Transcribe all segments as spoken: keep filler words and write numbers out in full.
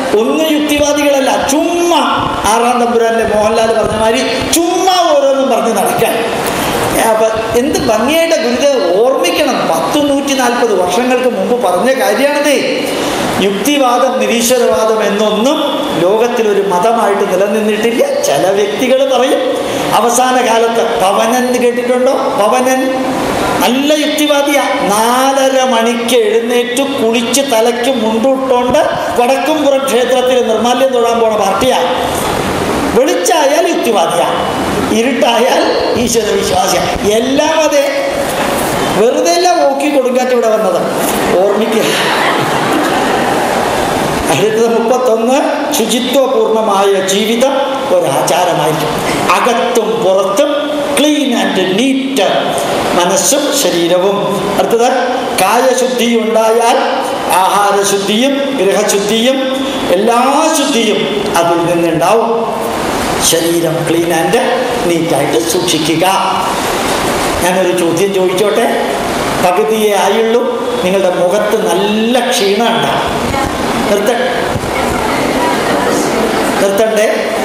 ഒന്നും യുക്തിവാദികളല്ല, ചുമ്മാ ആറാം തമ്പുരാൻ്റെ മോഹൻലാൽ പറഞ്ഞ മാതിരി ചുമ്മാ ഓരോന്നും പറഞ്ഞ് നടക്കാൻ. അപ്പം എന്ത് ഭംഗിയായിട്ട് ഗുരുദേവൻ ഓർമ്മിക്കണം, പത്ത് നൂറ്റി നാൽപ്പത് വർഷങ്ങൾക്ക് മുമ്പ് പറഞ്ഞ കാര്യമാണിത്. യുക്തിവാദം നിരീശ്വരവാദം എന്നൊന്നും ലോകത്തിലൊരു മതമായിട്ട് നിലനിന്നിട്ടില്ല. ചില വ്യക്തികൾ പറയും. അവസാന കാലത്ത് പവനൻ കേട്ടിട്ടുണ്ടോ? പവനൻ നല്ല യുക്തിവാദിയാ. നാലര മണിക്ക് എഴുന്നേറ്റ് കുളിച്ച് തലയ്ക്ക് മുണ്ടിട്ടുകൊണ്ട് വടക്കുംപുറം ക്ഷേത്രത്തിൽ നിർമ്മാല്യം തൊഴാൻ പോണ പാർട്ടിയാ. വെളിച്ചായാൽ യുക്തിവാദിയാ, ഇരുട്ടായാൽ ഈശ്വര വിശ്വാസിയ. എല്ലാം അതെ, വെറുതെ എല്ലാം ഓക്കി കൊടുങ്കാറ്റ് ഇവിടെ വന്നത് ഓർമ്മിക്കുക. അടുത്തത് മുപ്പത്തൊന്ന്, ശുചിത്വപൂർണമായ ജീവിതം ഒരാചാരമായിരിക്കും. അകത്തും പുറത്തും ക്ലീൻ ആൻഡ് നീറ്റ്, മനസ്സും ശരീരവും. അടുത്തത്, കായശുദ്ധി ഉണ്ടായാൽ ആഹാരശുദ്ധിയും ഗൃഹശുദ്ധിയും എല്ലാ ശുദ്ധിയും അതിൽ നിന്നുണ്ടാവും. ശരീരം ക്ലീൻ ആൻഡ് നീറ്റായിട്ട് സൂക്ഷിക്കുക. ഞാനൊരു ചോദ്യം ചോദിച്ചോട്ടെ. പകുതിയേ ആയുള്ളൂ, നിങ്ങളുടെ മുഖത്ത് നല്ല ക്ഷീണം ഉണ്ടാവും. നിർത്ത നിർത്തണ്ടേ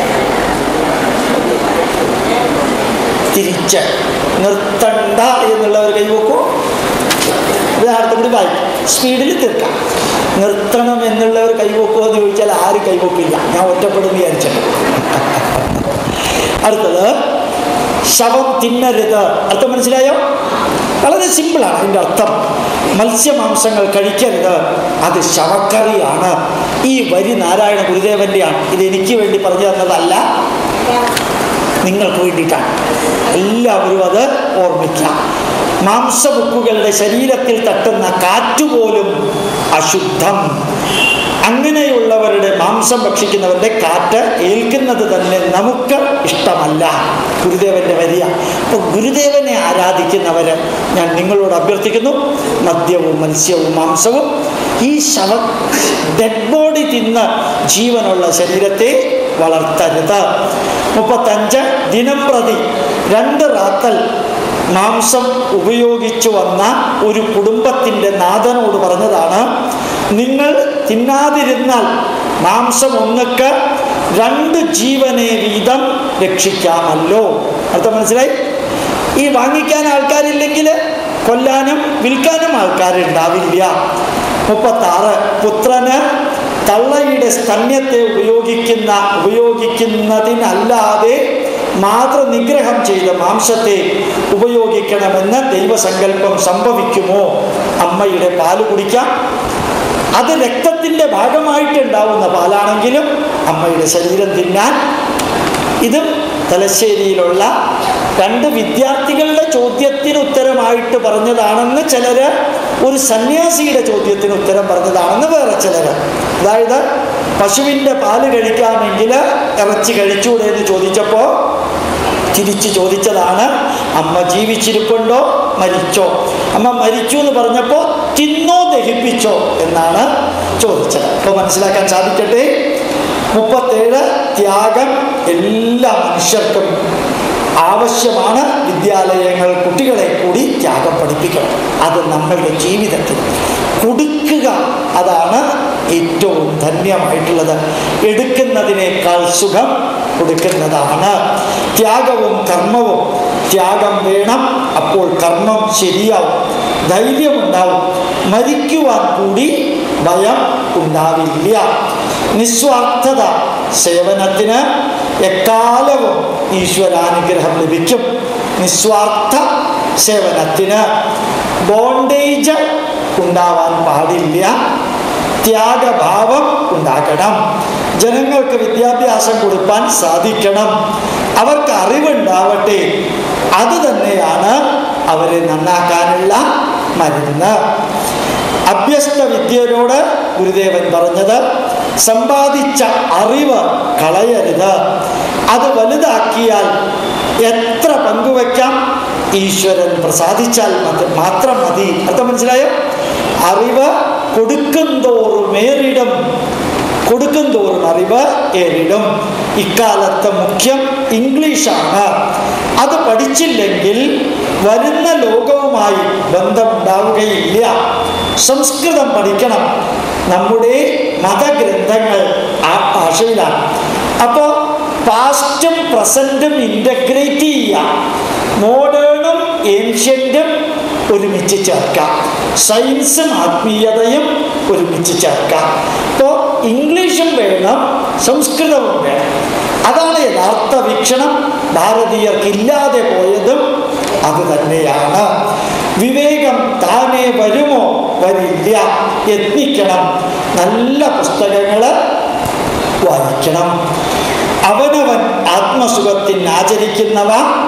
തിരിച്ച് നിർത്തണ്ട എന്നുള്ളവർ കൈവെക്കൂ. ഉദാഹരണത്തിന് കൂടി വായിക്കും, സ്പീഡിൽ തീർക്കാം. നിർത്തണം എന്നുള്ളവർ കൈവെക്കുമോ എന്ന് ചോദിച്ചാൽ ആരും കൈവെക്കില്ല. ഞാൻ ഒറ്റപ്പെടുന്നു വിചാരിച്ചത്. അടുത്തത്, ശവം തിന്നരുത്. അർത്ഥം മനസ്സിലായോ? വളരെ സിമ്പിളാണ് അതിൻ്റെ അർത്ഥം. മത്സ്യമാംസങ്ങൾ കഴിക്കരുത്, അത് ശവക്കറിയാണ്. ഈ വരി നാരായണ ഗുരുദേവൻ്റെയാണ്. ഇത് എനിക്ക് വേണ്ടി പറഞ്ഞു തന്നതല്ല, നിങ്ങൾക്ക് വേണ്ടിയിട്ടാണ്. എല്ലാവരും അത് ഓർമ്മിക്കാം. മാംസബുക്കുകളുടെ ശരീരത്തിൽ തട്ടുന്ന കാറ്റുപോലും അശുദ്ധം. അങ്ങനെയുള്ളവരുടെ മാംസം ഭക്ഷിക്കുന്നവരുടെ കാറ്റ് ഏൽക്കുന്നത് തന്നെ നമുക്ക് ഇഷ്ടമല്ല. ഗുരുദേവൻ്റെ വരിയ. അപ്പോൾ ഗുരുദേവനെ ആരാധിക്കുന്നവർ, ഞാൻ നിങ്ങളോട് അഭ്യർത്ഥിക്കുന്നു, മദ്യവും മത്സ്യവും മാംസവും ഈ ശവ ഡെഡ് ബോഡി തിന്ന് ജീവനുള്ള ശരീരത്തെ വളർത്തരുത്. മുപ്പത്തഞ്ച്, ദിനം പ്രതി രണ്ട് റാത്തൽ മാംസം ഉപയോഗിച്ചു വന്ന ഒരു കുടുംബത്തിൻ്റെ നാഥനോട് പറഞ്ഞതാണ്, നിങ്ങൾ തിന്നാതിരുന്നാൽ മാംസം ഒന്നൊക്കെ രണ്ട് ജീവനെ വീതം രക്ഷിക്കാമല്ലോ. അർത്ഥം മനസ്സിലായി? ഈ വാങ്ങിക്കാൻ ആൾക്കാരില്ലെങ്കിൽ കൊല്ലാനും വിൽക്കാനും ആൾക്കാരുണ്ടാവില്ല. മുപ്പത്താറ്, പുത്രന് തള്ളയുടെ സ്തന്യത്തെ ഉപയോഗിക്കുന്ന ഉപയോഗിക്കുന്നതിനല്ലാതെ മാതൃനിഗ്രഹം ചെയ്ത മാംസത്തെ ഉപയോഗിക്കണമെന്ന് ദൈവസങ്കല്പം സംഭവിക്കുമോ? അമ്മയുടെ പാല് കുടിക്കാം. അത് രക്തത്തിൻ്റെ ഭാഗമായിട്ടുണ്ടാവുന്ന പാലാണെങ്കിലും അമ്മയുടെ ശരീരം തിന്നാൻ. ഇതും തലശ്ശേരിയിലുള്ള രണ്ട് വിദ്യാർത്ഥികളുടെ ചോദ്യത്തിന് ഉത്തരമായിട്ട് പറഞ്ഞതാണെന്ന് ചിലർ, ഒരു സന്യാസിയുടെ ചോദ്യത്തിന് ഉത്തരം പറഞ്ഞതാണെന്ന് വേറെ ചിലർ. അതായത് പശുവിൻ്റെ പാല് കഴിക്കാമെങ്കിൽ ഇറച്ചി കഴിച്ചൂടെ എന്ന് ചോദിച്ചപ്പോൾ തിരിച്ച് ചോദിച്ചതാണ്, അമ്മ ജീവിച്ചിരിപ്പുണ്ടോ മരിച്ചോ? അമ്മ മരിച്ചു എന്ന് പറഞ്ഞപ്പോൾ തിന്നോ ദഹിപ്പിച്ചോ എന്നാണ് ചോദിച്ചത്. അപ്പോൾ മനസ്സിലാക്കാൻ സാധിക്കട്ടെ. മുപ്പത്തേഴ്, ത്യാഗം എല്ലാ മനുഷ്യർക്കും ആവശ്യമാണ്. വിദ്യാലയങ്ങൾ കുട്ടികളെ കൂടി ത്യാഗം പഠിപ്പിക്കണം. അത് നമ്മളുടെ ജീവിതത്തിൽ കൊടുക്കുക, അതാണ് ഏറ്റവും ധന്യമായിട്ടുള്ളത്. എടുക്കുന്നതിനേക്കാൾ സുഖം കൊടുക്കുന്നതാണ്. ത്യാഗവും കർമ്മവും. ത്യാഗം വേണം, അപ്പോൾ കർമ്മം ശരിയാവും, ധൈര്യമുണ്ടാവും, മരിക്കുവാൻ കൂടി ഭയം ഉണ്ടാവില്ല. നിസ്വാർത്ഥത, സേവനത്തിന് എക്കാലവും ഈശ്വരാനുഗ്രഹം ലഭിക്കും. നിസ്വാർത്ഥ സേവനത്തിന് ബോണ്ടേജ് ഉണ്ടാവാൻ പാടില്ല, ത്യാഗഭാവം ഉണ്ടാകണം. ജനങ്ങൾക്ക് വിദ്യാഭ്യാസം കൊടുക്കാൻ സാധിക്കണം, അവർക്ക് അറിവുണ്ടാവട്ടെ. അത് തന്നെയാണ് അവരെ നന്നാക്കാനുള്ള മരുന്ന്. അഭ്യസ്ത വിദ്യരോട് ഗുരുദേവൻ പറഞ്ഞത്, സമ്പാദിച്ച അറിവ് കളയരുത്, അത് വലുതാക്കിയാൽ എത്ര പങ്കുവയ്ക്കാം, ഈശ്വരൻ പ്രസാദിച്ചാൽ മാത്രം മതി. അർത്ഥം മനസ്സിലായോ? അറിവ് കൊടുക്കുന്തോറും ഏറിടും, കൊടുക്കുന്തോറും അറിവ് ഏറിടും. ഇക്കാലത്ത് മുഖ്യം ഇംഗ്ലീഷാണ്. അത് പഠിച്ചില്ലെങ്കിൽ വരുന്ന ലോകവുമായി ബന്ധമുണ്ടാവുകയില്ല. സംസ്കൃതം പഠിക്കണം. നമ്മുടെ മതഗ്രന്ഥങ്ങൾ ഭാഷയിലാണ്. അപ്പോൾ പാസ്റ്റും പ്രസൻറ്റും ഇൻ്റഗ്രേറ്റ് ചെയ്യാം, മോഡേണും ഏൻഷ്യൻറ്റും ഒരുമിച്ച് ചേർക്കാം, സയൻസും ആത്മീയതയും ഒരുമിച്ച് ചേർക്കാം. ഇപ്പോൾ ഇംഗ്ലീഷും വേണം, സംസ്കൃതവും വേണം. അതാണ് യഥാർത്ഥ വീക്ഷണം. ഭാരതീയർക്കില്ലാതെ പോയതും അത് തന്നെയാണ്. വിവേകം താനേ വരുമോ? വരില്ല. യത്നിക്കണം, നല്ല പുസ്തകങ്ങൾ വായിക്കണം. അവനവൻ ആത്മസുഖത്തിന് ആചരിക്കുന്നവ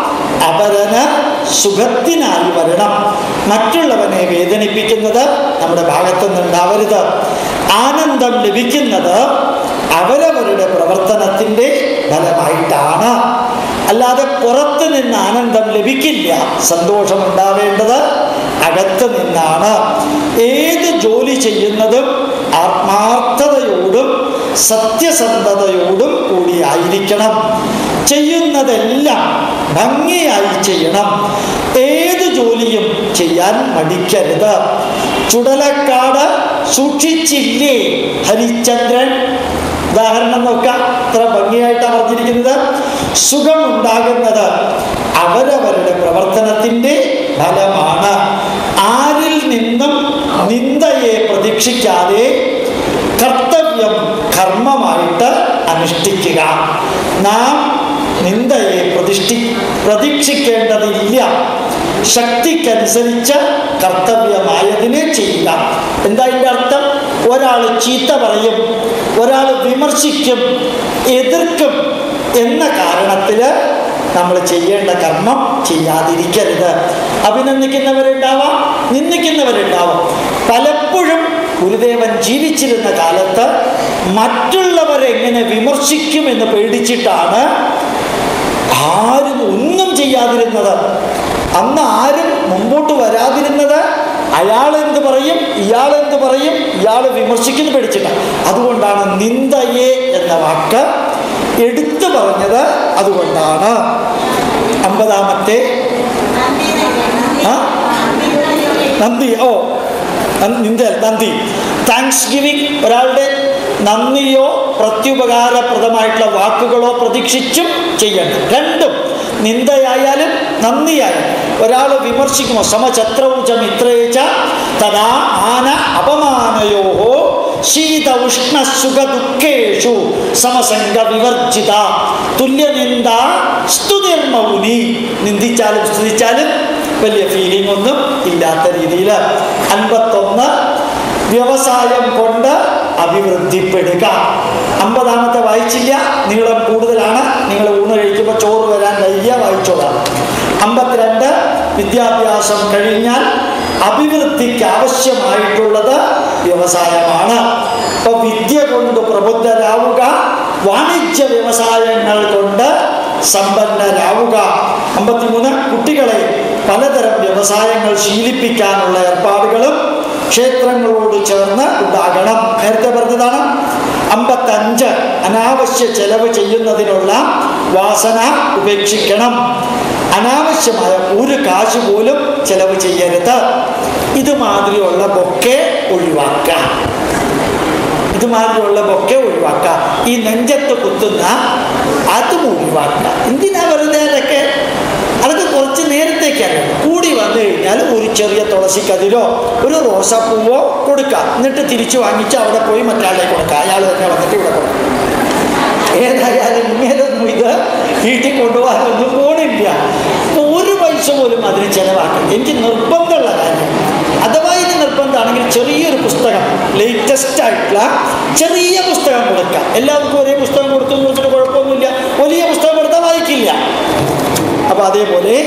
അപരന് സുഖത്തിനായി വരണം. മറ്റുള്ളവനെ വേദനിപ്പിക്കുന്നത് നമ്മുടെ ഭാഗത്തു നിന്നുണ്ടാവരുത്. ആനന്ദം ലഭിക്കുന്നത് അവരവരുടെ പ്രവർത്തനത്തിൻ്റെ ഫലമായിട്ടാണ്, അല്ലാതെ പുറത്ത് നിന്ന് ആനന്ദം ലഭിക്കില്ല. സന്തോഷമുണ്ടാവേണ്ടത് അകത്ത് നിന്നാണ്. ഏത് ജോലി ചെയ്യുന്നതും ആത്മാർത്ഥതയോടും സത്യസന്ധതയോടും കൂടിയായിരിക്കണം. ചെയ്യുന്നതെല്ലാം ഭംഗിയായി ചെയ്യണം. ഏത് ജോലിയും ചെയ്യാൻ മടിക്കരുത്. ചുടലക്കാട് സൂക്ഷിച്ചില്ലേ ഹരിചന്ദ്രൻ? ഉദാഹരണം നോക്കാം, ഇത്ര ഭംഗിയായിട്ടാണ് പറഞ്ഞിരിക്കുന്നത്. സുഖമുണ്ടാകുന്നത് അവരവരുടെ പ്രവർത്തനത്തിൻ്റെ ഫലമാണ്. ആരിൽ നിന്നും നിന്ദയെ പ്രതീക്ഷിക്കാതെ കർത്തവ്യം കർമ്മമായിട്ട് അനുഷ്ഠിക്കുക. നാം നിന്ദയെ പ്രതിഷ്ഠി പ്രതീക്ഷിക്കേണ്ടതില്ല. ശക്തിക്കനുസരിച്ച് കർത്തവ്യമായതിനെ ചെയ്യുക. എന്താ ഇതിൻ്റെ അർത്ഥം? ഒരാൾ ചീത്ത പറയും, ഒരാൾ വിമർശിക്കും, എതിർക്കും എന്ന കാരണത്തിൽ നമ്മൾ ചെയ്യേണ്ട കർമ്മം ചെയ്യാതിരിക്കരുത്. അഭിനന്ദിക്കുന്നവരുണ്ടാവാം, നിന്ദിക്കുന്നവരുണ്ടാവാം. പലപ്പോഴും ഗുരുദേവൻ ജീവിച്ചിരുന്ന കാലത്ത് മറ്റുള്ളവരെങ്ങനെ വിമർശിക്കുമെന്ന് പേടിച്ചിട്ടാണ് ആരും ഒന്നും ചെയ്യാതിരുന്നത്. അന്ന് ആരും മുമ്പോട്ട് വരാതിരുന്നത് അയാളെന്ത് പറയും, ഇയാളെന്ത് പറയും, ഇയാൾ വിമർശിക്കുന്നു പേടിച്ചിട്ടാണ്. അതുകൊണ്ടാണ് നിന്ദയെ എന്ന വാക്ക് എടുത്തു പറഞ്ഞത്. അതുകൊണ്ടാണ് അമ്പതാമത്തെ നന്ദി ഓ നിന്ദ നന്ദി താങ്ക്സ് ഗിവിങ്. ഒരാളുടെ നന്ദിയോ പ്രത്യുപകാരപ്രദമായിട്ടുള്ള വാക്കുകളോ പ്രതീക്ഷിച്ചും ചെയ്യണം. രണ്ടും, നിന്ദയായാലും നന്ദിയായാലും. ഒരാൾ വിമർശിക്കുമോ സമചത്രൗച മിത്രേച്ച തഥാ ആന അപമാനയോഹോ ശീത ഉഷ്ണ സുഖ ദുഃഖേഷു സമസംഗ വിവർജിത തുല്യനിന്ദ സ്തുതിർമൗനി. നിന്ദിച്ചാലും സ്തുതിച്ചാലും വലിയ ഫീലിംഗ് ഒന്നും ഇല്ലാത്ത രീതിയിൽ. അൻപത്തൊന്ന്, വ്യവസായം കൊണ്ട് അഭിവൃദ്ധിപ്പെടുക. അമ്പതാമത്തെ വായിച്ചില്ല, നീളം കൂടുതലാണ്. നിങ്ങൾ ഊണ് കഴിക്കുമ്പോൾ ചോറ് വരാൻ വയ്യ, വായിച്ചോളാം. അമ്പത്തിരണ്ട്, വിദ്യാഭ്യാസം കഴിഞ്ഞാൽ അഭിവൃദ്ധിക്ക് ആവശ്യമായിട്ടുള്ളത് വ്യവസായമാണ്. അപ്പോൾ വിദ്യ കൊണ്ട് പ്രബുദ്ധരാവുക, വാണിജ്യ വ്യവസായങ്ങൾ കൊണ്ട് സമ്പന്നരാവുക. അമ്പത്തിമൂന്ന്, കുട്ടികളെ പലതരം വ്യവസായങ്ങൾ ശീലിപ്പിക്കാനുള്ള ഏർപ്പാടുകളും ക്ഷേത്രങ്ങളോട് ചേർന്ന് ഉണ്ടാകണം. നേരത്തെ പറഞ്ഞതാണ്. അമ്പത്തഞ്ച്, അനാവശ്യ ചെലവ് ചെയ്യുന്നതിനുള്ള വാസന ഉപേക്ഷിക്കണം. അനാവശ്യമായ ഒരു കാശ് പോലും ചെലവ് ചെയ്യരുത്. ഇതുമാതിരിയുള്ള ബൊക്കെ ഒഴിവാക്കുക. ഇതുമാതിരിയുള്ള ബൊക്കെ ഒഴിവാക്കുക. ഈ നെഞ്ചത്ത് കുത്തുന്ന അതും ഒഴിവാക്കുക. എന്തിനാ വെറുതെ അതൊക്കെ? അതൊക്കെ കുറച്ച് നേരത്തേക്കാണ്. കൂടി വന്നു കഴിഞ്ഞാൽ ഒരു ചെറിയ തുളസിക്കതിരോ ഒരു റോസാപ്പൂവോ കൊടുക്കാം. എന്നിട്ട് തിരിച്ചു വാങ്ങിച്ച് അവിടെ പോയി മറ്റാളെ കൊടുക്കാം. അയാൾ തന്നെ വന്നിട്ട് ഇവിടെ കൊടുക്കാം. ഏതായാലും ഇങ്ങനെയൊന്നും ഇത് വീട്ടിൽ കൊണ്ടുപോകാനൊന്നും പോണില്ല. അപ്പോൾ ഒരു പൈസ പോലും അതിന് ചിലവാക്കണം. എനിക്ക് നിർബന്ധമുള്ള കാര്യം, അഥവാ ഇത് നിർബന്ധമാണെങ്കിൽ ചെറിയൊരു പുസ്തകം, ലേറ്റസ്റ്റ് ആയിട്ടുള്ള ചെറിയ പുസ്തകം കൊടുക്കാം. എല്ലാവർക്കും ഒരേ പുസ്തകം കൊടുത്തു കൊടുത്തിട്ട് കുഴപ്പമൊന്നുമില്ല. വലിയ പുസ്തകം കൊടുത്താൽ വായിക്കില്ല. അപ്പോൾ അതേപോലെ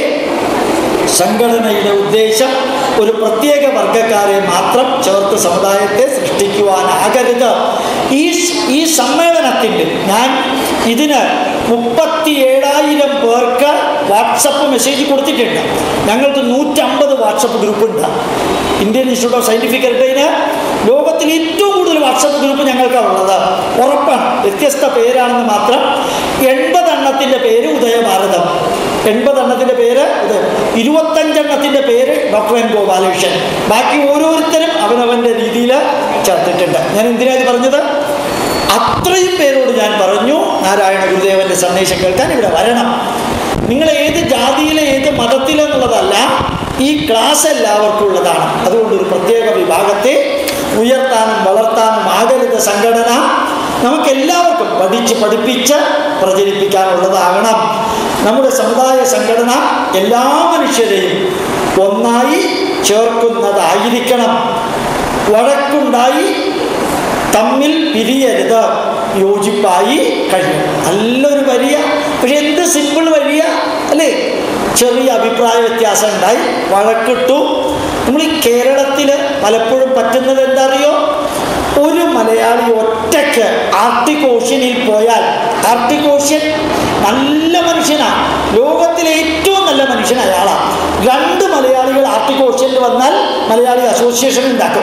സംഘടനയുടെ ഉദ്ദേശം ഒരു പ്രത്യേക വർഗക്കാരെ മാത്രം ചേർത്ത് സമുദായത്തെ സൃഷ്ടിക്കുവാനാകരുത്. ഈ ഈ സമ്മേളനത്തിൻ്റെ ഞാൻ ഇതിന് മുപ്പത്തി ഏഴായിരം പേർക്ക് വാട്സപ്പ് മെസ്സേജ് കൊടുത്തിട്ടുണ്ട്. ഞങ്ങൾക്ക് നൂറ്റമ്പത് വാട്സപ്പ് ഗ്രൂപ്പുണ്ട്. ഇന്ത്യൻ ഇൻസ്റ്റിറ്റ്യൂട്ട് ഓഫ് സയൻറ്റിഫിക് ഹെറിറ്റേജിന് ലോകത്തിൽ ഏറ്റവും കൂടുതൽ വാട്സപ്പ് ഗ്രൂപ്പ് ഞങ്ങൾക്കാണ് ഉള്ളത്. ഉറപ്പാണ്, വ്യത്യസ്ത പേരാണെന്ന് മാത്രം. എൺപതെണ്ണത്തിൻ്റെ പേര് ഉദയഭാരതം, എൺപതെണ്ണത്തിൻ്റെ പേര് ഉദയം, ഇരുപത്തഞ്ചെണ്ണത്തിൻ്റെ പേര് ഡോക്ടർ എൻ ഗോപാലകൃഷ്ണൻ. ബാക്കി ഓരോരുത്തരും അവനവൻ്റെ രീതിയിൽ ചേർത്തിട്ടുണ്ട്. ഞാൻ എന്തിനാണ് പറഞ്ഞത്? അത്രയും പേരോട് ഞാൻ പറഞ്ഞു, നാരായണ ഗുരുദേവൻ്റെ സന്ദേശം കേൾക്കാൻ ഇവിടെ വരണം. നിങ്ങൾ ഏത് ജാതിയിലെ ഏത് മതത്തിലെന്നുള്ളതല്ല, ഈ ക്ലാസ് എല്ലാവർക്കും ഉള്ളതാണ്. അതുകൊണ്ട് ഒരു പ്രത്യേക വിഭാഗത്തെ ഉയർത്താനും വളർത്താനും ആകരുത് സംഘടന. നമുക്കെല്ലാവർക്കും പഠിച്ച് പഠിപ്പിച്ച് പ്രചരിപ്പിക്കാനുള്ളതാകണം. നമ്മുടെ സമുദായ സംഘടന എല്ലാ മനുഷ്യരെയും ഒന്നായി ചേർക്കുന്നതായിരിക്കണം. വഴക്കുണ്ടായി തമ്മിൽ പിരിയരുത്, യോജിപ്പായി കഴിയും. നല്ലൊരു വരിയ, പക്ഷെ എന്ത് സിമ്പിൾ വരിയ അല്ലേ? ചെറിയ അഭിപ്രായ വ്യത്യാസം ഉണ്ടായി, വഴക്കിട്ടു. നമ്മൾ ഈ കേരളത്തിൽ പലപ്പോഴും പറ്റുന്നത് എന്താ അറിയോ? ഒരു മലയാളി ഒറ്റയ്ക്ക് ആർട്ടിക് ഓഷ്യനിൽ പോയാൽ, ആർട്ടിക് ഓഷ്യൻ നല്ല മനുഷ്യനാണ്, ലോകത്തിലെ ഏറ്റവും നല്ല മനുഷ്യൻ അയാളാണ്. രണ്ട് മലയാളികൾ ആർട്ടിക് ഓഷ്യനിൽ വന്നാൽ മലയാളി അസോസിയേഷൻ ഉണ്ടാക്കും.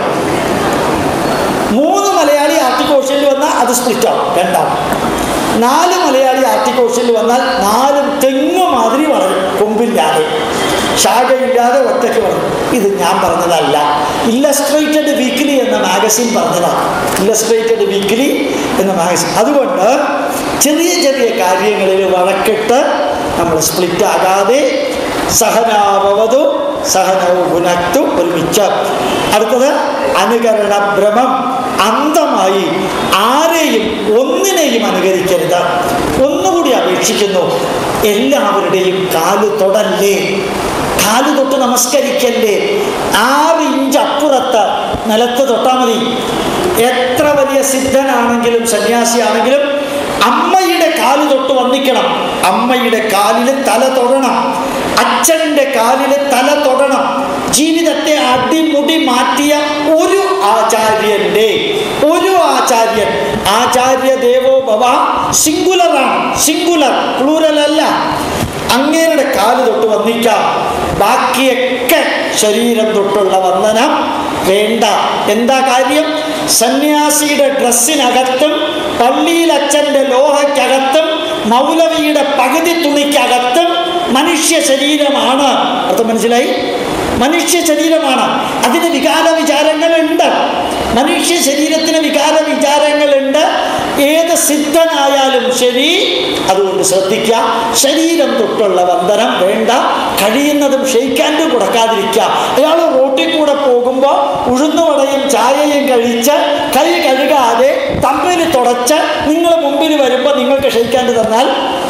മൂന്ന് മലയാളി ആർട്ടിക് ഓഷ്യനിൽ വന്നാൽ അത് സ്പ്ലിറ്റ് ആവും, രണ്ടാവും. നാല് മലയാളി ആർട്ടിക് ഓഷ്യനിൽ വന്നാൽ നാലും തെങ്ങ് മാതിരി വളരും, കൊമ്പില്ലാതെ, ശാഖയില്ലാതെ ഒറ്റയ്ക്ക് വളരും. ഇത് ഞാൻ പറഞ്ഞതല്ല, ഇല്ലസ്ട്രേറ്റഡ് വീക്ക്ലി എന്ന മാഗസിൻ പറഞ്ഞതാണ്. ഇല്ലസ്ട്രേറ്റഡ് വീക്ക്ലി എന്ന മാഗസിൻ. അതുകൊണ്ട് ചെറിയ ചെറിയ കാര്യങ്ങളിൽ വഴക്കിട്ട് നമ്മൾ സ്പ്ലിറ്റ് ആകാതെ സഹനാവവതു സഹനവും ഗുണത്തു ഒരുമിച്ച്. അടുത്തത് അനുകരണ ഭ്രമം. അന്ധമായി ആരെയും ഒന്നിനെയും അനുകരിക്കരുത്. ഒന്നുകൂടി അപേക്ഷിക്കുന്നു, എല്ലാവരുടെയും കാല് തൊടല്ലേ, കാല് തൊട്ട് നമസ്കരിക്കല്ലേ. ആറ് ഇഞ്ച് അപ്പുറത്ത് നിലത്ത് തൊട്ടാൽ മതി. എത്ര വലിയ സിദ്ധനാണെങ്കിലും സന്യാസിയാണെങ്കിലും അമ്മയുടെ കാല് തൊട്ട് വന്നിക്കണം. അമ്മയുടെ കാലിൽ തല തൊടണം, അച്ഛൻ്റെ കാലിൽ തല തൊടണം. ജീവിതത്തെ അടിമുടി മാറ്റിയ ഒരു ആചാര്യൻ്റെ, ഒരു ആചാര്യൻ, ആചാര്യ ദേവോ ഭവ, സിംഗുലറാണ്, സിംഗുലർ, പ്ലൂറൽ അല്ല. അങ്ങേരുടെ കാല് തൊട്ട് വന്നിക്കാം. ബാക്കിയൊക്കെ ശരീരം തൊട്ടുള്ള വന്ദനം വേണ്ട. എന്താ കാര്യം? സന്യാസിയുടെ ഡ്രസ്സിനകത്തും പള്ളിയിൽ അച്ഛൻ്റെ ലോഹയ്ക്കകത്തും മൗലവിയുടെ പകുതി തുണിക്കകത്തും മനുഷ്യ ശരീരമാണ്. അർത്ഥം മനസ്സിലായി? മനുഷ്യ ശരീരമാണ്. അതിന് വികാര വിചാരങ്ങളുണ്ട്. മനുഷ്യ ശരീരത്തിന് വികാര വിചാരങ്ങളുണ്ട്. ഏത് സിദ്ധനായാലും ശരി. അതുകൊണ്ട് ശ്രദ്ധിക്കുക, ശരീരം തൊട്ടുള്ള വന്ദനം വേണ്ട. കഴിയുന്നതും ഷെയ്ക്കാൻഡും കൊടുക്കാതിരിക്കുക. അയാൾ റോട്ടിൽ കൂടെ പോകുമ്പോൾ ഉഴുന്നുവടയും ചായയും കഴിച്ച് കൈ കഴുകാതെ തമ്മിൽ തുടച്ച് നിങ്ങൾ മുമ്പിൽ വരുമ്പോൾ നിങ്ങൾക്ക് ഷെയ്ക്കാൻഡ് തന്നാൽ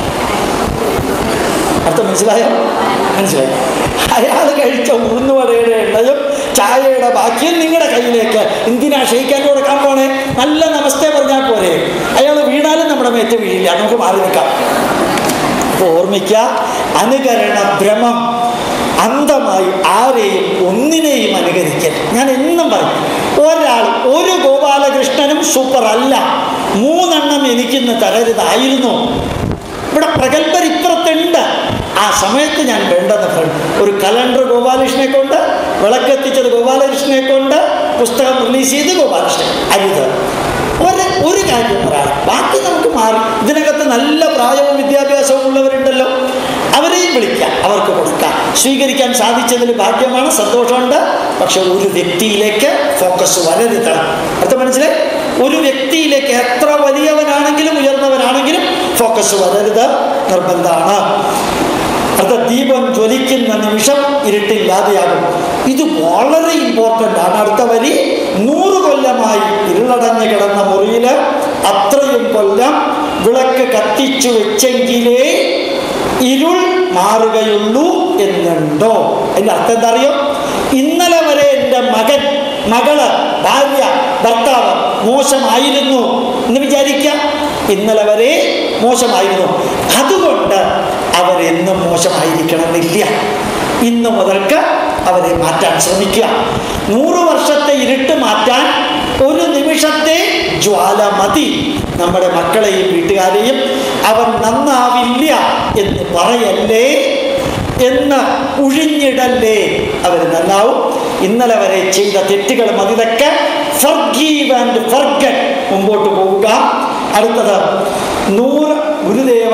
അർത്ഥം മനസ്സിലായോ? മനസ്സിലായി? അയാൾ കഴിച്ച ഉഴുന്നുവടയുടെ എണ്ണയും ചായയുടെ ബാക്കിയും നിങ്ങളുടെ കയ്യിലേക്ക് എന്തിനാ ഷെയ്ക്കാൻ കൊടുക്കാൻ പോണേ? നല്ല നമസ്തേ പറഞ്ഞാൽ പോരെ. അയാൾ വീണാലും നമ്മുടെ മേത്ത് വീഴില്ല, നമുക്ക് മാറി നിൽക്കാം. അപ്പോൾ ഓർമ്മിക്കുക, അനുകരണ ഭ്രമം. അന്ധമായി ആരെയും ഒന്നിനെയും അനുകരിക്കൽ. ഞാൻ എന്നും പറയും, ഒരാൾ ഒരു ഗോപാലകൃഷ്ണനും സൂപ്പർ അല്ല. മൂന്നെണ്ണം എനിക്കിന്ന് തരരുതായിരുന്നു. ഇവിടെ പ്രഗത്ഭർ ഇപ്പുറത്തുണ്ട്. ആ സമയത്ത് ഞാൻ വേണ്ടെന്ന് പറഞ്ഞു. ഒരു കലണ്ടർ ഗോപാലകൃഷ്ണനെ കൊണ്ട്, വിളക്കെത്തിച്ചത് ഗോപാലകൃഷ്ണനെ കൊണ്ട്, പുസ്തകം റിലീസ് ചെയ്ത് ഗോപാലകൃഷ്ണൻ. അരുത്. ഒരു ഒരു കാര്യം പറയാം, ബാക്കി നമുക്ക് മാറി. ഇതിനകത്ത് നല്ല പ്രായവും വിദ്യാഭ്യാസവും ഉള്ളവരുണ്ടല്ലോ, അവരെയും വിളിക്കാം, അവർക്ക് കൊടുക്കാം. സ്വീകരിക്കാൻ സാധിച്ചതിൽ ഭാഗ്യമാണ്, സന്തോഷമുണ്ട്. പക്ഷെ ഒരു വ്യക്തിയിലേക്ക് ഫോക്കസ് വരരുത്. അർത്ഥം മനസ്സിലായി? ഒരു വ്യക്തിയിലേക്ക് എത്ര വലിയവനാണെങ്കിലും ഉയർന്നവനാണെങ്കിലും ഫോക്കസ് വരരുത്, നിർബന്ധമാണ്. അത് ദീപം ജ്വലിക്കുന്ന നിമിഷം ഇരുട്ടില്ലാതെയാകും. ഇത് വളരെ ഇമ്പോർട്ടൻ്റ് ആണ്. അടുത്ത വരി, നൂറ് കൊല്ലമായി ഇരുളടഞ്ഞു കിടന്ന മുറിയിൽ അത്രയും കൊല്ലം വിളക്ക് കത്തിച്ചു വെച്ചെങ്കിലേ ഇരുൾ മാറുകയുള്ളൂ എന്നുണ്ടോ? അതിൻ്റെ അർത്ഥം എന്താ അറിയോ? ഇന്നലെ വരെ എൻ്റെ മകൻ, മകള്, ഭാര്യ, ഭർത്താവ് മോശമായിരുന്നു എന്ന് വിചാരിക്കാം. ഇന്നലെ വരെ മോശമായിരുന്നു. അതുകൊണ്ട് അവരെന്നും മോശമായിരിക്കണമെന്നില്ല. ഇന്നു മുതൽക്ക് അവരെ മാറ്റാൻ ശ്രമിക്കുക. നൂറ് വർഷത്തെ ഇരുട്ട് മാറ്റാൻ ഒരു നിമിഷത്തെ ജ്വാല മതി. നമ്മുടെ മക്കളെയും വീട്ടുകാരെയും അവൻ നന്നാവില്ല എന്ന് പറയല്ലേ, എന്ന് ഉഴിഞ്ഞിടല്ലേ, അവർ നന്നാവും. ഇന്നലെ വരെ ചെയ്ത തെറ്റുകൾ മതിലൊക്കെ ഫർഗീവ് ആൻഡ് ഫർഗറ്റ്, മുമ്പോട്ട് പോവുക. അടുത്തത് നൂറ് ഗുരുദേവ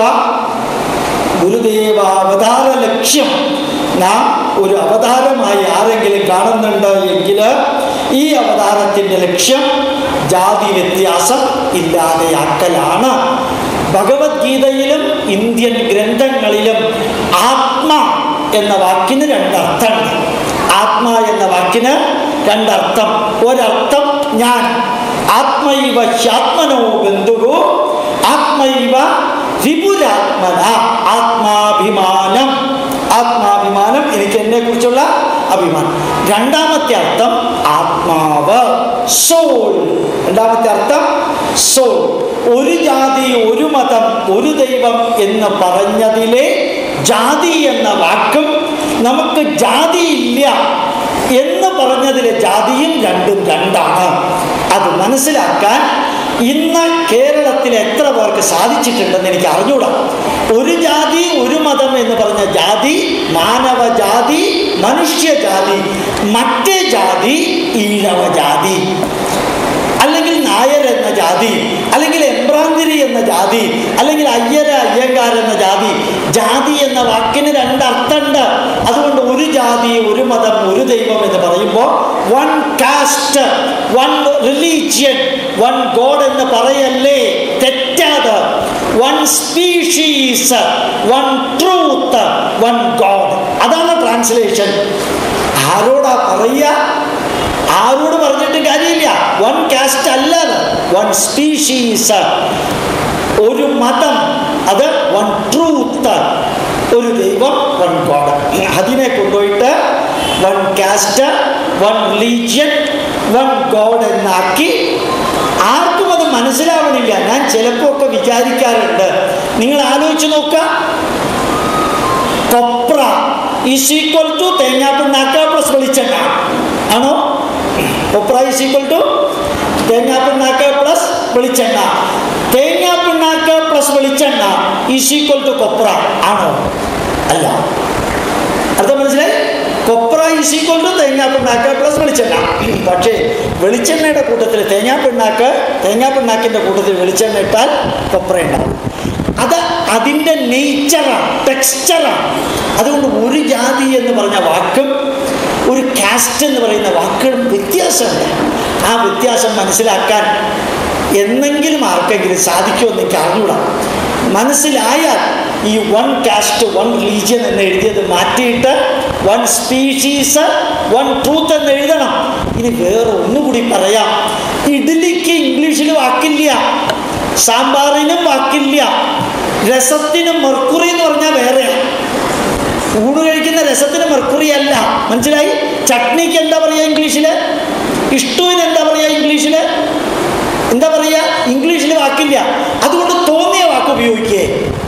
ഗുരുദേവ അവതാര ലക്ഷ്യം. നാം ഒരു അവതാരമായി ആരെങ്കിലും കാണുന്നുണ്ട് എങ്കിൽ ഈ അവതാരത്തിൻ്റെ ലക്ഷ്യം ജാതി വ്യത്യാസം ഇല്ലാതെയാക്കലാണ്. ഭഗവത്ഗീതയിലും ഇന്ത്യൻ ഗ്രന്ഥങ്ങളിലും ആത്മ എന്ന വാക്കിന് രണ്ടർത്ഥമുണ്ട്. ആത്മ എന്ന വാക്കിന് രണ്ടർത്ഥം. ഒരർത്ഥം ഞാൻ, ആത്മൈവ ഹ്യാത്മനോ ബന്ധുവോ, ആത്മൈവ വിപുരാത്മന, ആത്മാഭിമാനം. ആത്മാഭിമാനം, എനിക്ക് എന്നെ കുറിച്ചുള്ള അഭിമാനം. രണ്ടാമത്തെ അർത്ഥം ആത്മാവ്, സോൾ. രണ്ടാമത്തെ അർത്ഥം സോൾ. ഒരു ജാതി, ഒരു മതം, ഒരു ദൈവം എന്ന് പറഞ്ഞതിലെ ജാതി എന്ന വാക്കും നമുക്ക് ജാതിയില്ല എന്ന് പറഞ്ഞതിലെ ജാതിയും രണ്ടും രണ്ടാണ്. അത് മനസ്സിലാക്കാൻ ഇന്ന് കേരളത്തിൽ എത്ര പേർക്ക് സാധിച്ചിട്ടുണ്ടെന്ന് എനിക്ക് അറിഞ്ഞൂടാ. ഒരു ജാതി ഒരു മതം എന്ന് പറഞ്ഞ ജാതി മാനവജാതി, മനുഷ്യജാതി. മറ്റേ ജാതി ഈഴവ ജാതി, അല്ലെങ്കിൽ നായർ എന്ന ജാതി, അല്ലെങ്കിൽ എംബ്രാന്തിരി എന്ന ജാതി, അല്ലെങ്കിൽ അയ്യര അയ്യങ്കാർ എന്ന ജാതി. ജാതി എന്ന വാക്കിന് രണ്ടർത്ഥമുണ്ട്. അതുകൊണ്ട് ഒരു ജാതി, ഒരു മതം, ഒരു ദൈവം എന്ന് പറയുമ്പോൾ one caste, one religion, one God എന്ന് പറയല്ലേ, തെറ്റാതെ. One species, one truth, one God. അതാണ് ട്രാൻസ്ലേഷൻ. ആരോടാ പറയുക? ആരോട് പറഞ്ഞിട്ട് കാര്യമില്ല. വൺ കാസ്റ്റ് അല്ല, വൺ സ്പീഷീസ്, ഒരു മതം, അത് വൺ ട്രൂത്ത്, ഒരു ദൈവം, വൺ ഗോഡ്. അതിനെ കൊണ്ടുപോയിട്ട് one caste, one religion, one God എന്നാക്കി ആർക്കും അത് മനസ്സിലാവണില്ല. ഞാൻ ചിലപ്പോൾ ഒക്കെ വിചാരിക്കാറുണ്ട്, നിങ്ങൾ ആലോചിച്ച് നോക്കുക, കൊപ്ര ഈസ് ഈക്വൽ ടു തേങ്ങാപ്പിണ്ണാക്ക പ്ലസ് വെളിച്ചെണ്ണ ആണോ? കൊപ്ര ഈസ് ഈക്വൽ ടു തേങ്ങാപ്പിണ്ണാക്ക പ്ലസ് വെളിച്ചെണ്ണ. തേങ്ങാപ്പിണ്ണാക്ക പ്ലസ് വെളിച്ചെണ്ണ ഈസ് ഈക്വൽ ടു കൊപ്ര ആണോ? അല്ല. അർത്ഥം മനസ്സിലായി? കൊപ്ര ഈസ് ഈക്വൽ ടു തേങ്ങാപ്പിണ്ണാക്ക പ്ലസ് വെളിച്ചെണ്ണ. പക്ഷേ വെളിച്ചെണ്ണയുടെ കൂട്ടത്തിൽ തേങ്ങാപ്പിണ്ണാക്ക്, തേങ്ങാപ്പിണ്ണാക്കിൻ്റെ കൂട്ടത്തിൽ വെളിച്ചെണ്ണ ഇട്ടാൽ കൊപ്ര ഉണ്ടാവും. അത് അതിൻ്റെ നേച്ചറാണ്, ടെക്സ്ചറാണ്. അതുകൊണ്ട് ഒരു ജാതി എന്ന് പറഞ്ഞ വാക്കും ഒരു കാസ്റ്റ് എന്ന് പറയുന്ന വാക്കുകളും വ്യത്യാസമുണ്ട്. ആ വ്യത്യാസം മനസ്സിലാക്കാൻ എന്നെങ്കിലും ആർക്കെങ്കിലും സാധിക്കുമെന്ന് എനിക്ക് അറിഞ്ഞൂടാ. മനസ്സിലായാൽ ഈ വൺ കാസ്റ്റ്, വൺ റിലീജിയൻ എന്ന് എഴുതിയത് മാറ്റിയിട്ട് വൺ സ്പീഷീസ്, വൺ ട്രൂത്ത് എന്ന് എഴുതണം. ഇനി വേറെ ഒന്നുകൂടി പറയാം. ഇഡ്ഡലിക്ക് ഇംഗ്ലീഷിൽ വാക്കില്ല, സാമ്പാറിനും വാക്കില്ല, രസത്തിനും മെർക്കുറി എന്ന് പറഞ്ഞാൽ വേറെയാണ്. ഊണ് കഴിക്കുന്ന രസത്തിന് മെർക്കുറി അല്ല. മനസ്സിലായി? ചട്നിക്ക് എന്താ പറയുക ഇംഗ്ലീഷിൽ? ഇഷ്ടുവിന് എന്താ പറയുക ഇംഗ്ലീഷിൽ? എന്താ പറയുക? ഇംഗ്ലീഷിൽ വാക്കില്ല. അതുകൊണ്ട് തോന്നിയ വാക്ക് ഉപയോഗിക്കേ.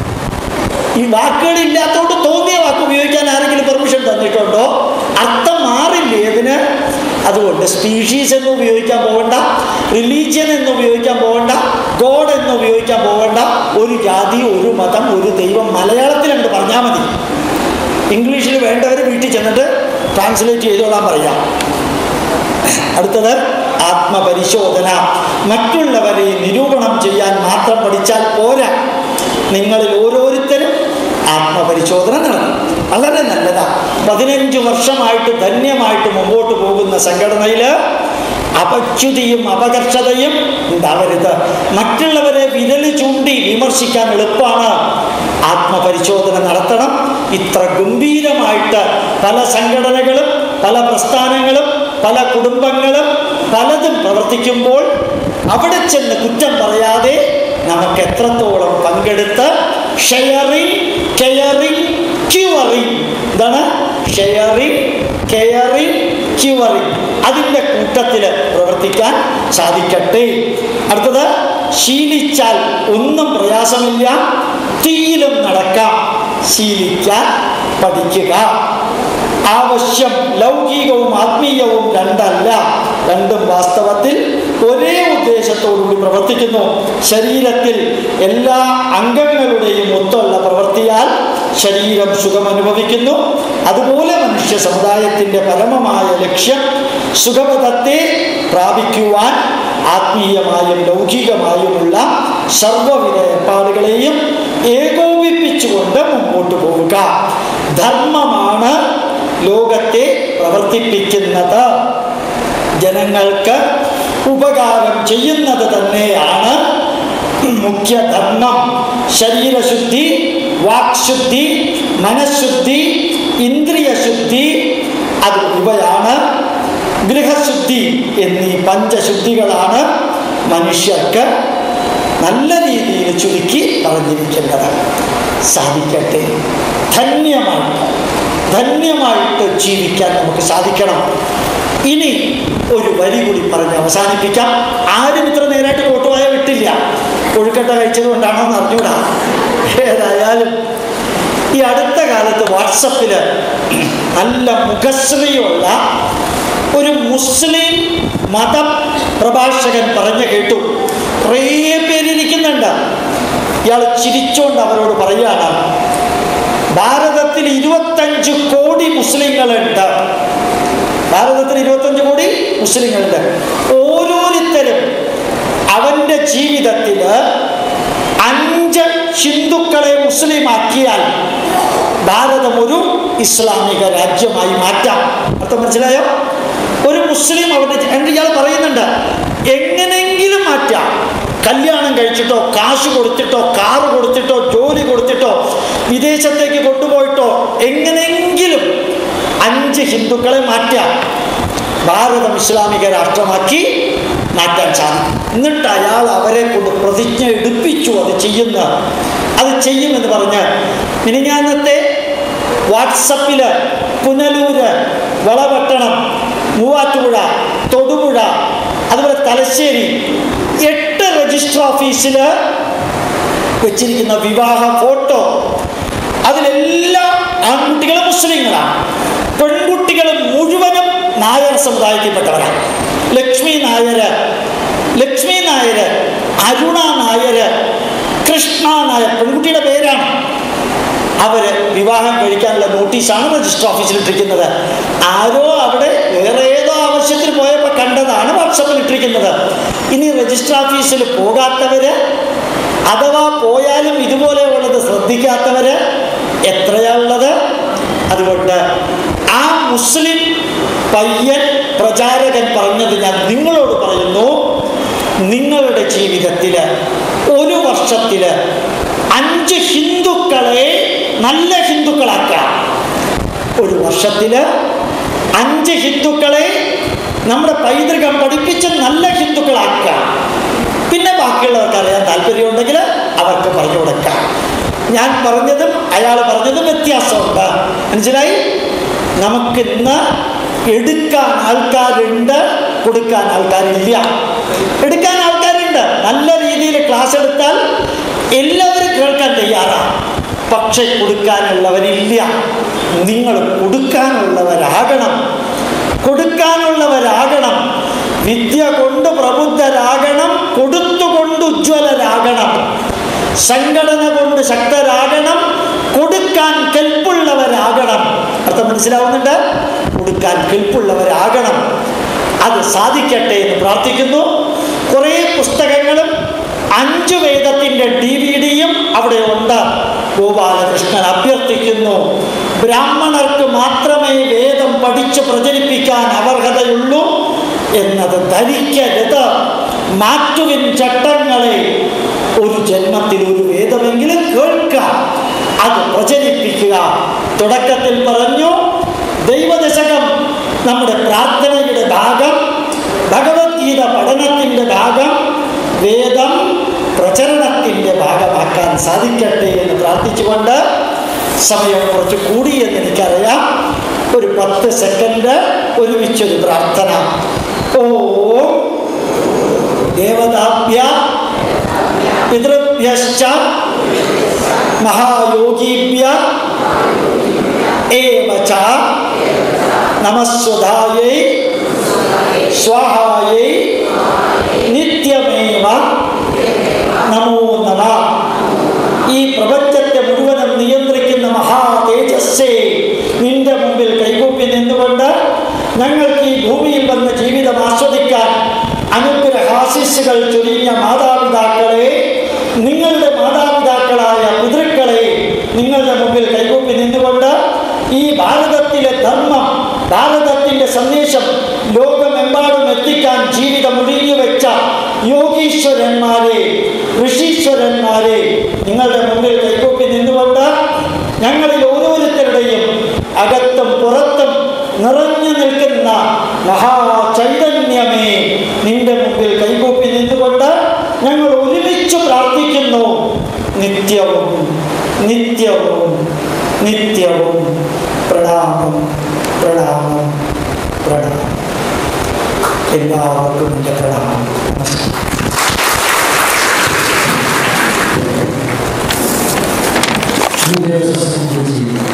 ഈ വാക്കുകളില്ലാത്തതുകൊണ്ട് തോന്നിയ വാക്ക് ഉപയോഗിക്കാൻ ആരെങ്കിലും പെർമിഷൻ തന്നിട്ടുണ്ടോ? അർത്ഥം മാറില്ലേ ഇതിന്? അതുകൊണ്ട് സ്പീഷീസ് എന്ന് ഉപയോഗിക്കാൻ പോകണ്ട, റിലീജിയൻ എന്ന് ഉപയോഗിക്കാൻ പോകണ്ട, ഗോഡ് എന്ന് ഉപയോഗിക്കാൻ പോകണ്ട. ഒരു ജാതി, ഒരു മതം, ഒരു ദൈവം മലയാളത്തിലുണ്ട് പറഞ്ഞാൽ മതി. ഇംഗ്ലീഷിൽ വേണ്ടവർ വീട്ടിൽ ചെന്നിട്ട് ട്രാൻസ്ലേറ്റ് ചെയ്തോളാൻ പറയാം. അടുത്തത് ആത്മപരിശോധന. മറ്റുള്ളവരെ നിരൂപണം ചെയ്യാൻ മാത്രം പഠിച്ചാൽ പോരാ, നിങ്ങളിൽ ഓരോരുത്തരും ആത്മപരിശോധന നടത്തണം. വളരെ നല്ലതാണ്. പതിനഞ്ച് വർഷമായിട്ട് ധന്യമായിട്ട് മുമ്പോട്ട് പോകുന്ന സംഘടനയിൽ അപച്യുതിയും അപകർഷതയും ഉണ്ടാവരുത്. മറ്റുള്ളവരെ വിരൽ ചൂണ്ടി വിമർശിക്കാൻ എളുപ്പമാണ്. ആത്മപരിശോധന നടത്തണം. ഇത്ര ഗംഭീരമായിട്ട് പല സംഘടനകളും, പല പ്രസ്ഥാനങ്ങളും, പല കുടുംബങ്ങളും പലതും പ്രവർത്തിക്കുമ്പോൾ അവിടെ ചെന്ന് കുറ്റം പറയാതെ നമുക്ക് എത്രത്തോളം പങ്കെടുത്ത് ഷെയറിങ്, കെയറിങ്, ക്യൂറിങ്, എന്താണ് ഷെയറിങ്, കെയറിങ്, ക്യൂറിങ്, അതിൻ്റെ കൂട്ടത്തിൽ പ്രവർത്തിക്കാൻ സാധിക്കട്ടെ. അടുത്തത്, ശീലിച്ചാൽ ഒന്നും പ്രയാസമില്ല, തീയിലും നടക്കാം. ശീലിക്കാൻ പഠിക്കുക. ആവശ്യം ലൗകികവും ആത്മീയവും രണ്ടല്ല, രണ്ടും വാസ്തവത്തിൽ ഒരേ ഉദ്ദേശത്തോടുകൂടി പ്രവർത്തിക്കുന്നു. ശരീരത്തിൽ എല്ലാ അംഗങ്ങളുടെയും ഒത്തുള്ള പ്രവൃത്തിയാൽ ശരീരം സുഖമനുഭവിക്കുന്നു. അതുപോലെ മനുഷ്യ സമുദായത്തിൻ്റെ പരമമായ ലക്ഷ്യം സുഖപദത്തെ പ്രാപിക്കുവാൻ ആത്മീയമായും ലൗകികമായുമുള്ള സർവ്വവിധ ഏർപ്പാടുകളെയും ഏകോപിപ്പിച്ചുകൊണ്ട് മുമ്പോട്ട് പോവുക. ധർമ്മമാണ് ലോകത്തെ പ്രവർത്തിപ്പിക്കുന്നത്. ജനങ്ങൾക്ക് ഉപകാരം ചെയ്യുന്നത് തന്നെയാണ് മുഖ്യധർമ്മം. ശരീരശുദ്ധി, വാക്ശുദ്ധി, മനഃശുദ്ധി, ഇന്ദ്രിയശുദ്ധി, അത് ഇവയാണ് ഗൃഹശുദ്ധി എന്നീ പഞ്ചശുദ്ധികളാണ് മനുഷ്യർക്ക് നല്ല രീതിയിൽ ചുരുക്കി പറഞ്ഞിരിക്കേണ്ടത്. സാധിക്കട്ടെ, ധന്യമായിട്ട് ധന്യമായിട്ട് ജീവിക്കാൻ നമുക്ക് സാധിക്കണം. ഇനി ഒരു വരി കൂടി പറഞ്ഞ് അവസാനിപ്പിക്കാം. ആരും ഇത്ര നേരായിട്ട് കോട്ടുവായ വിട്ടില്ല. കൊഴുക്കട്ട കഴിച്ചത് കൊണ്ടാണോ എന്ന് അറിഞ്ഞൂടാ. ഏതായാലും ഈ അടുത്ത കാലത്ത് വാട്സപ്പിൽ നല്ല മുഖശ്രീയുള്ള ഒരു മുസ്ലിം മത പ്രഭാഷകൻ പറഞ്ഞു കേട്ടു. കുറേ പേരിരിക്കുന്നുണ്ട്. ഇയാൾ ചിരിച്ചുകൊണ്ട് അവരോട് പറയുകയാണ്, ഭാരതത്തിൽ ഇരുപത്തഞ്ച് കോടി മുസ്ലിങ്ങളുണ്ട്. ഭാരതത്തിൽ ഇരുപത്തഞ്ച് കോടി മുസ്ലിങ്ങളുണ്ട്. ഓരോരുത്തരും അവൻ്റെ ജീവിതത്തിൽ അഞ്ച് ഹിന്ദുക്കളെ മുസ്ലിമാക്കിയാൽ ഭാരതം ഒരു ഇസ്ലാമിക രാജ്യമായി മാറ്റാം. അർത്ഥം മനസ്സിലായോ? ഒരു മുസ്ലിം അവരുടെ രണ്ട് ഇയാൾ പറയുന്നുണ്ട്, എങ്ങനെങ്കിലും മാറ്റാം. കല്യാണം കഴിച്ചിട്ടോ, കാശ് കൊടുത്തിട്ടോ, കാറ് കൊടുത്തിട്ടോ, ജോലി കൊടുത്തിട്ടോ, വിദേശത്തേക്ക് കൊണ്ടുപോയിട്ടോ, എങ്ങനെങ്കിലും അഞ്ച് ഹിന്ദുക്കളെ മാറ്റാം. ഭാരതം ഇസ്ലാമിക രാഷ്ട്രമാക്കി മാറ്റാൻ സാധിക്കും. എന്നിട്ട് അയാൾ അവരെ കൊണ്ട് പ്രതിജ്ഞ എടുപ്പിച്ചു അത് ചെയ്യുന്ന അത് ചെയ്യുമെന്ന് പറഞ്ഞ് മിനിഞ്ഞാന്നത്തെ വാട്സപ്പിൽ പുനലൂര്, വളപട്ടണം, മൂവാറ്റുപുഴ, തൊടുപുഴ, അതുപോലെ തലശ്ശേരി എട്ട് രജിസ്റ്റർ ഓഫീസിൽ വെച്ചിരിക്കുന്ന വിവാഹ ഫോട്ടോ, അതിലെല്ലാം ആൺകുട്ടികളും മുസ്ലിങ്ങളാണ്, പെൺകുട്ടികളും മുഴുവനും നായർ സമുദായത്തിൽപ്പെട്ടവരാണ്. ലക്ഷ്മി നായർ ലക്ഷ്മി നായർ അരുണ നായർ, കൃഷ്ണ നായർ, പെൺകുട്ടിയുടെ പേരാണ്. അവർ വിവാഹം കഴിക്കാനുള്ള നോട്ടീസാണ് രജിസ്റ്റർ ഓഫീസിൽ ഇട്ടിരിക്കുന്നത്. ആരോ അവിടെ വേറെ ഏതോ ആവശ്യത്തിന് പോയപ്പോൾ കണ്ടതാണ് വാട്സപ്പിൽ ഇട്ടിരിക്കുന്നത്. ഇനി രജിസ്റ്റർ ഓഫീസിൽ പോകാത്തവർ, അഥവാ പോയാലും ഇതുപോലെയുള്ളത് ശ്രദ്ധിക്കാത്തവർ എത്രയാണുള്ളത്? അതുകൊണ്ട് ആ മുസ്ലിം പയ്യൻ പ്രചാരകൻ പറഞ്ഞത് ഞാൻ നിങ്ങളോട് പറയുന്നു, നിങ്ങളുടെ ജീവിതത്തിൽ ഒരു വർഷത്തിൽ അഞ്ച് ഹിന്ദുക്കളെ നല്ല ഹിന്ദുക്കളാക്കാം. ഒരു വർഷത്തിൽ അഞ്ച് ഹിന്ദുക്കളെ നമ്മുടെ പൈതൃകം പഠിപ്പിച്ച് നല്ല ഹിന്ദുക്കളാക്കാം. പിന്നെ ബാക്കിയുള്ളവർക്ക് അറിയാൻ താല്പര്യമുണ്ടെങ്കിൽ അവർക്ക് പറഞ്ഞു കൊടുക്കാം. ഞാൻ പറഞ്ഞതും അയാൾ പറഞ്ഞതും വ്യത്യാസമുണ്ട്. മനസ്സിലായി? നമുക്കിന്ന് എടുക്കാൻ ആൾക്കാരുണ്ട്, കൊടുക്കാൻ ആൾക്കാരില്ല. എടുക്കാൻ ആൾക്കാരുണ്ട്. നല്ല രീതിയിൽ ക്ലാസ് എടുത്താൽ എല്ലാവരും കേൾക്കാൻ തയ്യാറാണ്. പക്ഷെ കൊടുക്കാനുള്ളവരില്ല. നിങ്ങൾ കൊടുക്കാനുള്ളവരാകണം. കൊടുക്കാനുള്ളവരാകണം. വിദ്യ കൊണ്ട് പ്രബുദ്ധരാകണം. കൊടുത്തുകൊണ്ട് ഉജ്ജ്വലരാകണം. സംഘടന കൊണ്ട് ശക്തരാകണം. കൊടുക്കാൻ കെൽപ്പുള്ളവരാകണം. അർത്ഥം മനസ്സിലാവുന്നുണ്ട്? കൊടുക്കാൻ കെൽപ്പുള്ളവരാകണം. അത് സാധിക്കട്ടെ എന്ന് പ്രാർത്ഥിക്കുന്നു. കുറേ പുസ്തകങ്ങളും അഞ്ചു വേദത്തിൻ്റെ ഡി വി ഡിയും അവിടെ ഉണ്ട്. ഗോപാലകൃഷ്ണൻ അഭ്യർത്ഥിക്കുന്നു, ബ്രാഹ്മണർക്ക് മാത്രമേ വേദം പഠിച്ച് പ്രചരിപ്പിക്കാൻ അർഹതയുള്ളൂ എന്നത് ധരിക്കരുത്. മാറ്റുവിൻ ചട്ടങ്ങളെ. ഒരു ജന്മത്തിൽ ഒരു വേദമെങ്കിലും കേൾക്കാം, അത് പ്രചരിപ്പിക്കുക. തുടക്കത്തിൽ പറഞ്ഞു, ദൈവദശകം നമ്മുടെ പ്രാർത്ഥനയുടെ ഭാഗം, ഭഗവത്ഗീത പഠനത്തിൻ്റെ ഭാഗം, വേദം പ്രചരണത്തിൻ്റെ ഭാഗമാക്കാൻ സാധിക്കട്ടെ എന്ന് പ്രാർത്ഥിച്ചുകൊണ്ട്, സമയം കുറച്ച് കൂടി എന്ന് എനിക്കറിയാം, ഒരു പത്ത് സെക്കൻഡ് ഒരുമിച്ചൊരു പ്രാർത്ഥന. ഓ ദേവതാഭ്യ പിതൃഭ്യശ്ച മഹായോഗീഭ്യ ഏവച നമസ്വധായൈ സ്വാഹായൈ നിത്യമേവ നമോ നമഃ. ഈ പ്രപഞ്ചത്തെ മുഴുവനും നിയന്ത്രിക്കുന്ന മഹാ തേജസ്സേ, നിന്റെ മുമ്പിൽ കൈകൂപ്പി നിന്നുകൊണ്ട് ഞങ്ങൾക്ക് ഈ ഭൂമിയിൽ വന്ന് ജീവിതം ആസ്വദിക്കാൻ അനുഗ്രഹാശിസ്സുകൾ ചൊരിഞ്ഞ മാതാപിതാക്കളെ, നിങ്ങളുടെ മാതാപിതാക്കളായ പിതൃക്കളെ നിങ്ങളുടെ മുമ്പിൽ കൈകൂപ്പി നിന്നുകൊണ്ട് ഈ ഭാരതത്തിലെ ധർമ്മം, ഭാരതത്തിൻ്റെ സന്ദേശം ലോകമെമ്പാടും ജീവിതം ഒഴിഞ്ഞു വെച്ച യോഗീശ്വരന്മാരെ, ഋഷീശ്വരന്മാരെ, നിങ്ങളുടെ മുമ്പിൽ കൈകൂപ്പി നിന്നുകൊണ്ട് ഞങ്ങളിൽ ഓരോരുത്തരുടെയും അകത്തും പുറത്തും നിറഞ്ഞു നിൽക്കുന്ന മഹാചൈതന്യമേ, നിന്റെ മുമ്പിൽ കൈകൂപ്പി നിന്നുകൊണ്ട് ഞങ്ങൾ ഒരുമിച്ച് പ്രാർത്ഥിക്കുന്നു. നിത്യവും നിത്യവും നിത്യവും പ്രണാമം, പ്രണാമം, പ്രണാമം. എല്ലാവർക്കും എൻ്റെ പ്രണാമം. Thank you.